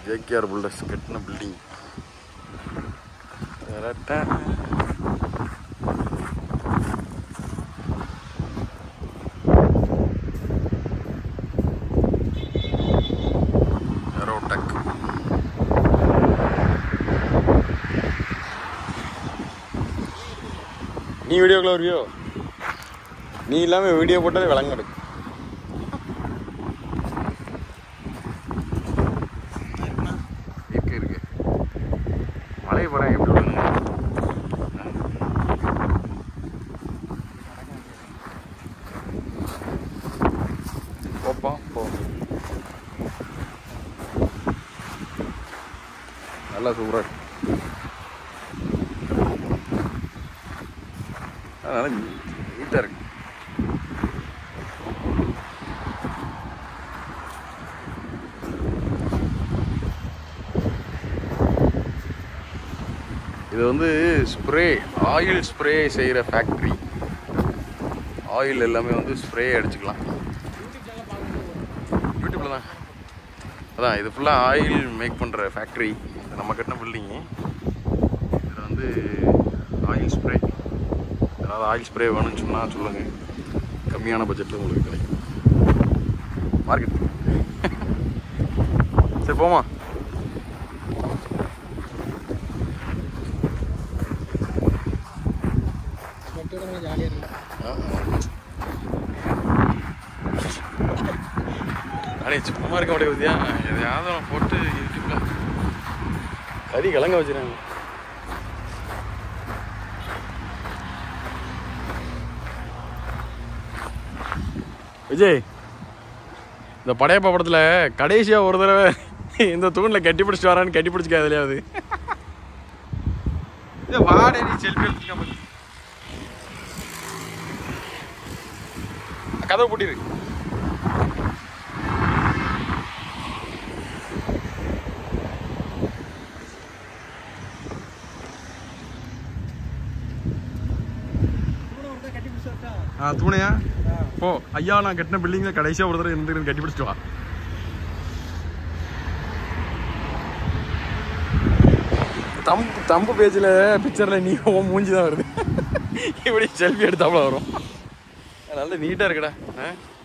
JKR filters கட்டின building. நீ வீடியோக்குள்ள வருவியோ? நீ இல்லாமல் வீடியோ போட்டாலே விளங்க எடுக்கும். இருக்கு மழை படம் எப்படி விடுங்க. போப்பா போ. நல்லா சூப்பராக இருக்கு. அதனால நீட்டாக இருக்கு. இது வந்து ஸ்ப்ரே, ஆயில் ஸ்ப்ரே செய்கிற ஃபேக்ட்ரி. ஆயில் எல்லாமே வந்து ஸ்ப்ரே அடிச்சுக்கலாம். யூடியூப்பில் தான் அதான் இது ஃபுல்லாக ஆயில் மேக் பண்ணுற ஃபேக்ட்ரி. இது நம்ம கட்டின பில்டிங்கு. இதில் வந்து ஆயில் ஸ்ப்ரே, அதாவது ஆயில் ஸ்ப்ரே வேணும்னு சொன்னால் சொல்லுங்கள், கம்மியான பட்ஜெட்டில் உங்களுக்கு கிடைக்கும். மார்க்கெட் சரி போமா. அடே சும்மா இருக்க மாட்டேங்குது பத்தியா? எதையாவது போட்டு யூடியூப்ல கறி கலங்க வச்சுருக்காங்க. விஜய், இந்த படையப்பா படத்தில் கடைசியாக ஒரு தடவை இந்த தூணில் கட்டி பிடிச்சிட்டு வரான்னு கட்டி பிடிச்சிக்க அதுலையாவது வாடகை நீ செல்ஃபி எடுத்துக்காம கதவை பூட்டிரு. தூணையா போ. ஐயா நான் கட்டின பில்டிங்ல கடைசியா ஒரு தடவை இருந்து கட்டி பிடிச்சிட்டு வா. தம்பு பேஜில் பிக்சரில் நீ மூஞ்சி தான் வருது. இப்படி செல்ஃபி எடுத்தாப்புல வரும். நல்ல நீட்டாக இருக்குடா.